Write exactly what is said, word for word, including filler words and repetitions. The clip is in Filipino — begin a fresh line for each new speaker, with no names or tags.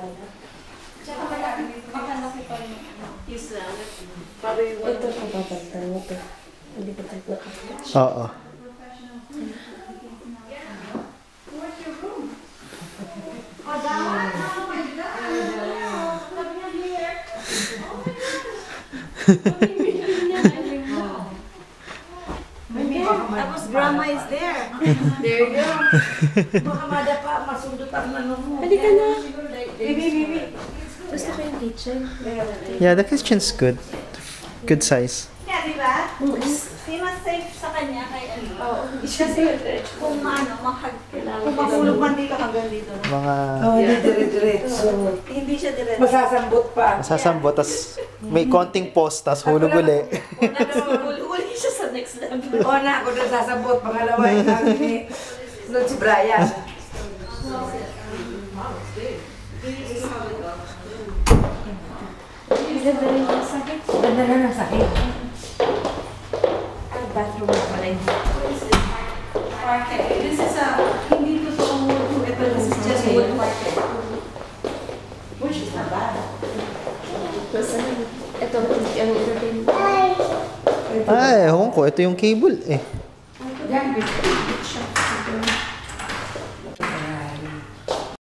Tsaka makalaki pa rin yung salad.
Ito ang papagtan mo to. Hindi ko tayo nakapit.
Oo.
Tapos grandma is there.
There you go. Baka madapa, masundot ang ano mo.
Halika na.
Bibi, bibi.
Gusto ko yung kitchen.
Yeah, the kitchen's good. Good size.
Kaya di ba? Di mas safe sa kanya kay ano. Oo. Kasi kung ano, mahag kailangan.
Kung mahulog man dito hanggang dito.
Mga
Oh, hindi dire-diretso.
Hindi siya direct.
Masasambot pa.
masasambot, tas may konting pause, tas hulog uli.
Uli siya sa next level.
O na, ako na sasambot. Pangalawa, yung kami ni sunod si Brian.
Ganda rin yung sakit.
Ganda na ng sakit.
Ah, bathroom mo pala yun.
Parquet. This is a, hindi totoong wood. Ito, this is just wood parquet. Which is not bad.
Basta na. Ito, ang entertainment.
Ay, ewan ko, ito yung cable eh.
Yan, bitch.